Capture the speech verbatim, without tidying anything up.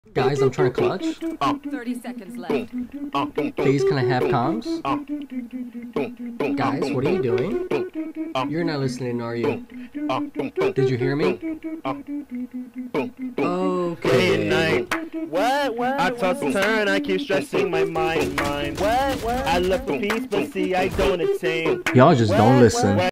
Guys, I'm trying to clutch. thirty seconds left. Please, can I have comms? Guys, what are you doing? You're not listening, are you? Did you hear me? Okay. Day and night. What? What? I toss and turn, I keep stressing my mind, mind. What? What? I look for peace, but see, I don't attain. Y'all just don't listen.